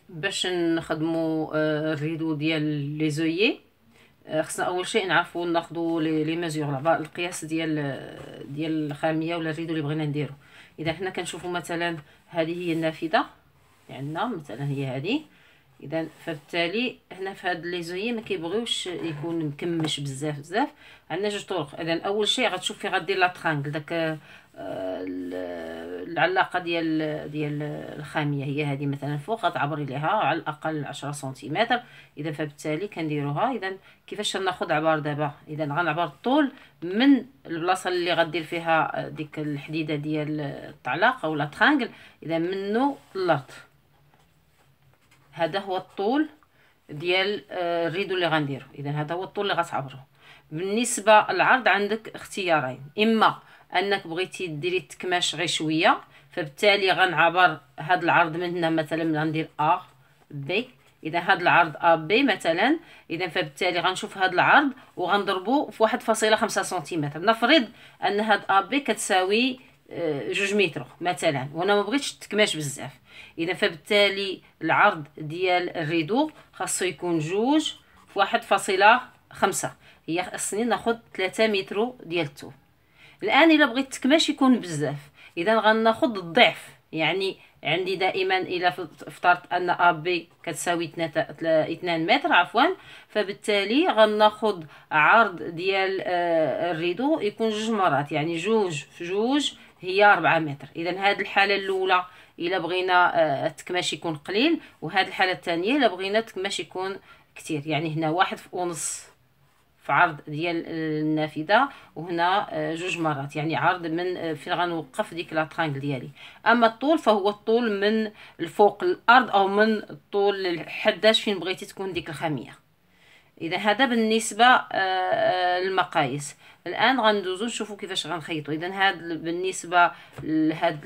باش نخدموا الريدو ديال لي زويي. خصنا اول شيء نعرفوا ناخذوا لي ميزور، القياس ديال الخاميه ولا الريدو اللي بغينا نديرو. اذا حنا كنشوفوا مثلا هذه هي النافذه اللي عندنا، مثلا هي هذه. اذا فبالتالي هنا في هاد لي زويي ما كيبغيوش يكون مكمش بزاف بزاف. عندنا جوج طرق. اذا اول شيء غتشوف فين غدير لا ترانغل، داك العلاقه ديال الخاميه هي هذه مثلا فوق، غتعبري ليها على الاقل 10 سنتيمتر. اذا فبالتالي كنديروها. اذا كيفاش ناخذ عبار دابا؟ اذا غنعبر الطول من البلاصه اللي غدير فيها ديك الحديده ديال التعلاق او لا ترانغل، اذا منه الارض. هذا هو الطول ديال الريدو اللي غنديرو. اذا هذا هو الطول اللي غتعبرو. بالنسبه للعرض عندك اختيارين: اما انك بغيتي ديري التكماش غير شويه، فبالتالي غنعبر هذا العرض من هنا، مثلا غندير ا بي. اذا هذا العرض ا بي مثلا، اذا فبالتالي غنشوف هذا العرض وغنضربه في 1.5 سنتيمتر. نفرض ان هاد ا بي كتساوي 2 متر مثلا، وانا ما بغيتش التكماش بزاف. اذا فبالتالي العرض ديال الريدو خاصو يكون 2 في 1.5. هي خاصني ناخد 3 متر ديال الثوب. الان الا بغيت التكماش يكون بزاف، اذا غناخد الضعف. يعني عندي دائما الى افترضت ان ا بي كتساوي 2 متر عفوا، فبالتالي غناخد عرض ديال الريدو يكون 2 مرات، يعني 2 في 2 هي 4 متر. اذا هذه الحاله الاولى الا بغينا التكماش يكون قليل، وهذه الحاله الثانيه الا بغينا التكماش يكون كتير. يعني هنا 1.5 في عرض ديال النافذه، وهنا 2 مرات، يعني عرض من فين غنوقف ديك لا ترانغل ديالي. اما الطول فهو الطول من الفوق الارض، او من الطول الحداش فين بغيتي تكون ديك الخاميه. اذا هذا بالنسبه للمقاييس. الان غندوزو نشوفوا كيفاش غنخيطوا. اذا هذا بالنسبه لهاد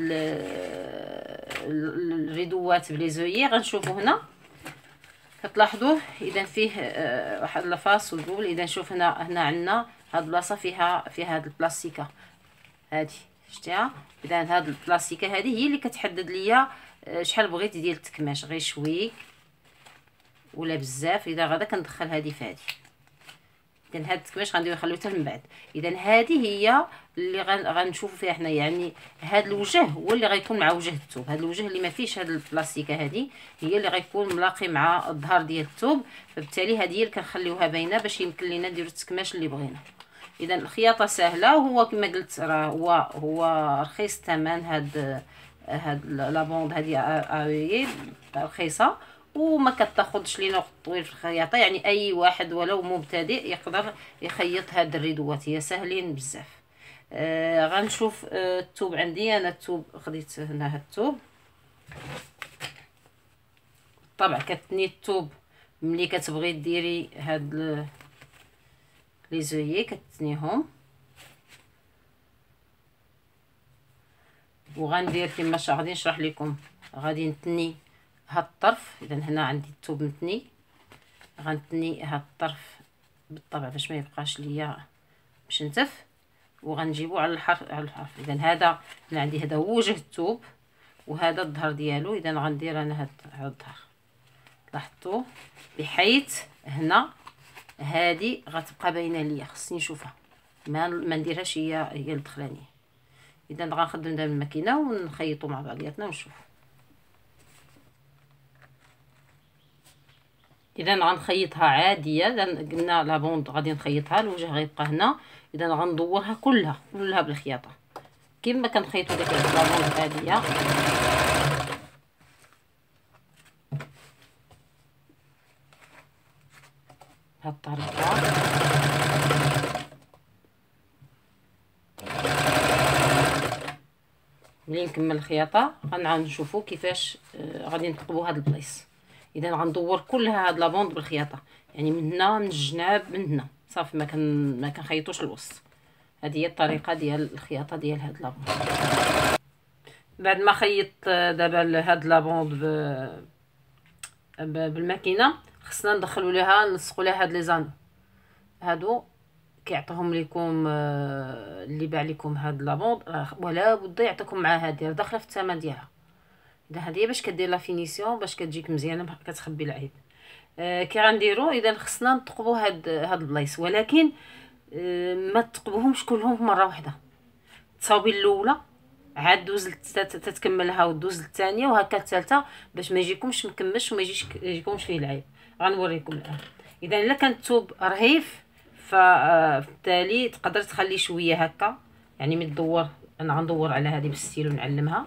الريدوات بلي زويي غنشوفوا هنا كتلاحظوا. اذا فيه واحد لافاس والدبل. اذا نشوف هنا عندنا هاد البلاصه فيها هاد البلاستيكه هادي، شتيها؟ اذا هاد البلاستيكه هذه هي اللي كتحدد ليا شحال بغيت ديال التكماش، غير شوي ولا بزاف. اذا غدا كندخل هذه في هذه. اذا هاد التكماش غنديرو نخليو حتى من بعد. اذا هذه هي اللي غنشوفوا فيها حنا، يعني هاد الوجه هو اللي غيكون مع وجه الثوب. هاد الوجه اللي ما فيش هاد البلاستيكه هذه هي اللي غيكون ملاقي مع الظهر ديال الثوب، فبالتالي هذه هي اللي كنخليوها باينه باش يمكن لينا نديرو التكماش اللي بغينا. اذا الخياطه سهله، وهو كما قلت راه هو رخيص الثمن. هاد لابوند هذه رخيصه، وما كتاخذش لينا وقت طويل في الخياطه. يعني اي واحد ولو مبتدئ يقدر يخيط هاد الريدوات، هي ساهلين بزاف. غنشوف الثوب عندي. انا الثوب خديت هنا هاد الثوب. طبعا كتني الثوب ملي كتبغي ديري هاد لي زويي كتنيهم. وغندير كما غادي نشرح لكم. غادي نتني هاد الطرف. اذا هنا عندي الثوب متني، غنتني هاد الطرف بالطبع باش ما يبقاش ليا مشنتف، وغنجيبو على الحرف. اذا هذا من عندي، هذا هو وجه الثوب، وهذا الظهر ديالو. اذا غندير انا هاد الظهر، لاحظتوا؟ بحيث هنا هذه غتبقى باينه ليا، خصني نشوفها، ما نديرهاش هي الدخلانيه. اذا غنخدم دابا الماكينه ونخيطو مع بعضياتنا ونشوف. اذا غنخيطها عاديه. قلنا لابوند غادي نخيطها، الوجه غيبقى هنا. اذا غندورها كلها بالخياطه كما كنخيطوا ديك لابوند عاديه. بهاد الطريقه. ملي نكمل الخياطه غنعاود نشوفوا كيفاش غادي نثقبوا هاد البلايص. اذا غندور كلها هاد لابوند بالخياطه، يعني من هنا من الجناب من هنا صافي، ما كنخيطوش الوسط. هذه هي الطريقه ديال الخياطه ديال هاد لابوند. بعد ما خيطت دابا هاد لابوند بالماكينه، خصنا ندخلوا ليها نلصقوا ليها هاد لي زانو. هادو كيعطيهم لكم اللي باع لكم هاد لابوند، ولا بد يعطيكم مع هادي داخله في الثمن ديالها. اذا هذه باش كدير لا فينيسيون باش كتجيك مزيانه كتخبي العيب. كي غنديرو اذا خصنا نثقبوا هاد البلايص، ولكن ما تثقبوهمش كلهم مره واحده. تصاوبي الاولى عاد دوز تتكملها ودوز للثانيه وهكا الثالثه باش ما يجيكمش مكمش وما يجيكمش فيه العيب. غنوريكم الان. اذا الا كان الثوب رهيف فبالتالي تقدر تخلي شويه هكا، يعني من الدور. انا غندور على هذه بالستيلو نعلمها.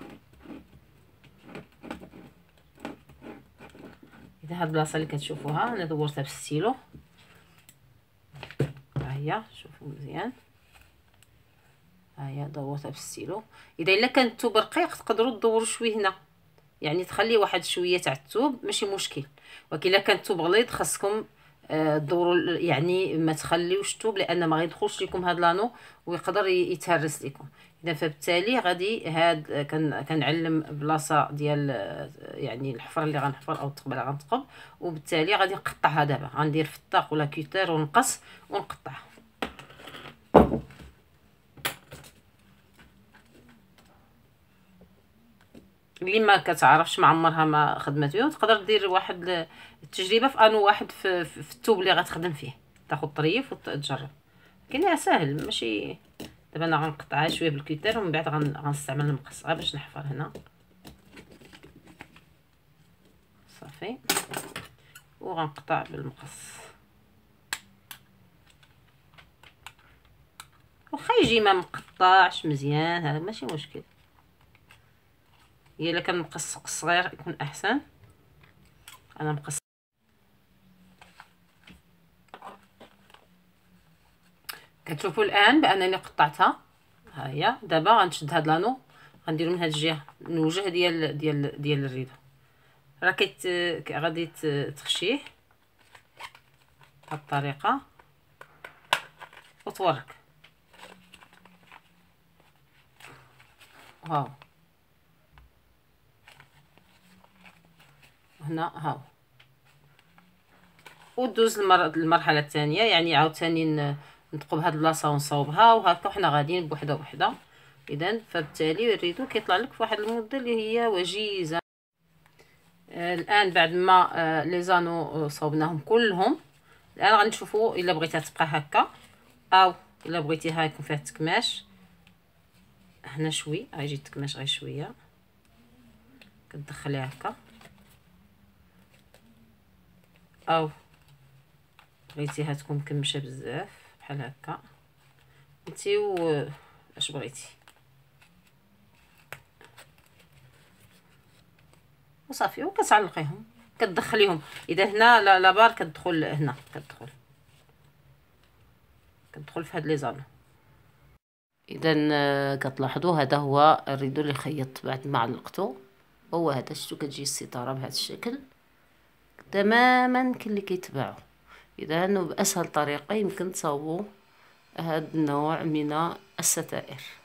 اذا هاد البلاصه اللي كتشوفوها انا دورتها بالستيلو، ها هي شوفوا مزيان، ها هي دورتها بالستيلو. اذا كان الثوب رقيق تقدروا تدوروا شويه هنا، يعني تخلي واحد شويه تاع الثوب ماشي مشكل. ولكن الا كان الثوب غليظ خاصكم دوروا، يعني ما تخليوش الثوب لان ما غيدخلش لكم هاد لانو ويقدر يتهرس لكم. اذا فبالتالي غادي هاد كنعلم بلاصه ديال يعني الحفره اللي غنحفر او الثقب اللي غنثقب، وبالتالي غادي نقطعها. دابا غندير فطاق ولا كوتير ونقص ونقطع. اللي ما كتعرفش ما عمرها ما خدمت بهم تقدر دير واحد التجربه في انو واحد في الثوب اللي غتخدم فيه، تاخذ طريف وتجرب. كاين ساهل ماشي. دابا انا غنقطعها شويه بالكوتير ومن بعد غنستعمل المقص غير باش نحفر هنا صافي، وغنقطع بالمقص. واخا يجي ما مقطعش مزيان هذا ماشي مشكل، هي الا كان مقص صغير يكون احسن. انا مقص. كتشوفوا الان بانني قطعتها. ها هي دابا غنشد هاد لانو غنديرو من هاد الجهه، من الوجه ديال الريدو. راه غادي تخشيه بهاد الطريقه وتورك. هاو هنا هاو، ودوز المرحله الثانيه، يعني عاوتاني نثقب هاد البلاصه ونصاوبها وهكا وحنا غاديين بوحده بوحده. اذا فبالتالي الريدو كيطلع لك في واحد المده اللي هي وجيزه. الان بعد ما لي زانو صوبناهم كلهم، الان غنشوفوا الا بغيتها تبقى هكا او الا بغيتيها يكون فيها التكماش هنا شوي. غيجي التكماش غير شويه كتدخليها هكا، او بغيتيها تكون مكمشه بزاف بحال هكا انتي اش بغيتي وصافي. وكتعلقيهم كتدخليهم. اذا هنا لا بار كتدخل هنا، كتدخل في هاد لي زانو. اذا كتلاحظوا هذا هو الريدو اللي خيطت بعد ما علقته. هو هذا شفتوا كتجي الستاره بهذا الشكل تماما كاللي كيتباعوا. اذا باسهل طريقه يمكن تصاوبوا هذا النوع من الستائر.